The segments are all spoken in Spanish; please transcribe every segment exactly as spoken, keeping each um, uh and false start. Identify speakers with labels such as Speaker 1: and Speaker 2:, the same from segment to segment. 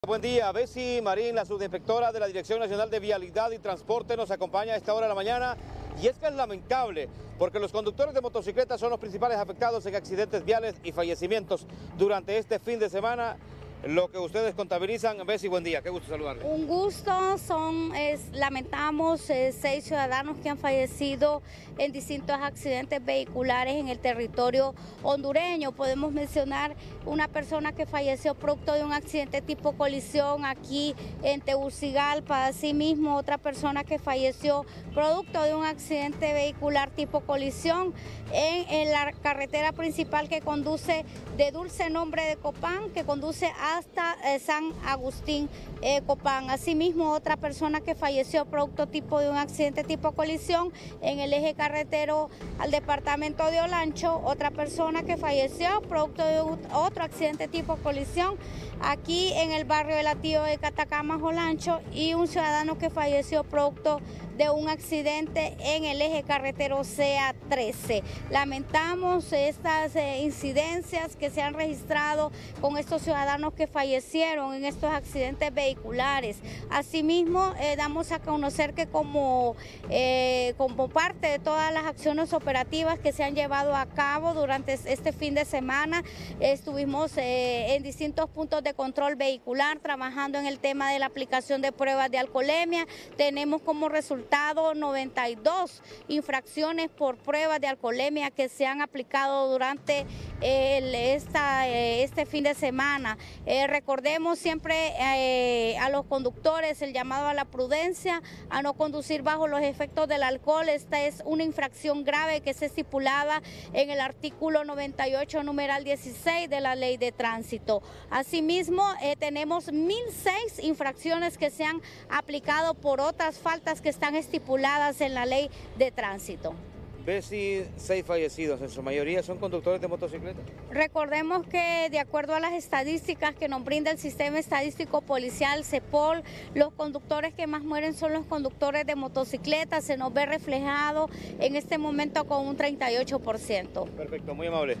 Speaker 1: Buen día, Bessie Marín, la subinspectora de la Dirección Nacional de Vialidad y Transporte, nos acompaña a esta hora de la mañana. Y es que es lamentable, porque los conductores de motocicletas son los principales afectados en accidentes viales y fallecimientos durante este fin de semana. Lo que ustedes contabilizan. Bessie, buen día, qué gusto saludarle.
Speaker 2: Un gusto, son, es, lamentamos eh, seis ciudadanos que han fallecido en distintos accidentes vehiculares en el territorio hondureño. Podemos mencionar una persona que falleció producto de un accidente tipo colisión aquí en Tegucigalpa, asimismo otra persona que falleció producto de un accidente vehicular tipo colisión en, en la carretera principal que conduce de Dulce Nombre de Copán, que conduce a hasta eh, San Agustín eh, Copán. Asimismo, otra persona que falleció producto tipo de un accidente tipo colisión en el eje carretero al departamento de Olancho. Otra persona que falleció producto de un, otro accidente tipo colisión aquí en el barrio de Latío de Catacamas, Olancho, y un ciudadano que falleció producto de un accidente en el eje carretero C A trece. Lamentamos estas eh, incidencias que se han registrado con estos ciudadanos que fallecieron en estos accidentes vehiculares. Asimismo, eh, damos a conocer que como, eh, como parte de todas las acciones operativas que se han llevado a cabo durante este fin de semana, eh, estuvimos eh, en distintos puntos de control vehicular trabajando en el tema de la aplicación de pruebas de alcoholemia. Tenemos como resultado noventa y dos infracciones por pruebas de alcoholemia que se han aplicado durante el, esta, este fin de semana. Eh, recordemos siempre eh, a los conductores el llamado a la prudencia, a no conducir bajo los efectos del alcohol. Esta es una infracción grave que se estipulaba en el artículo noventa y ocho, numeral dieciséis de la Ley de Tránsito. Asimismo, eh, tenemos mil seis infracciones que se han aplicado por otras faltas que están estipuladas en la Ley de Tránsito.
Speaker 1: Bessie, seis fallecidos, en su mayoría son conductores de motocicletas.
Speaker 2: Recordemos que de acuerdo a las estadísticas que nos brinda el Sistema Estadístico Policial, CEPOL, los conductores que más mueren son los conductores de motocicletas. Se nos ve reflejado en este momento con un treinta y ocho por ciento.
Speaker 1: Perfecto, muy amable.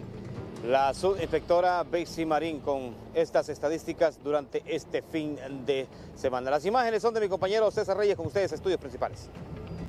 Speaker 1: La subinspectora Bessie Marín con estas estadísticas durante este fin de semana. Las imágenes son de mi compañero César Reyes con ustedes, Estudios Principales.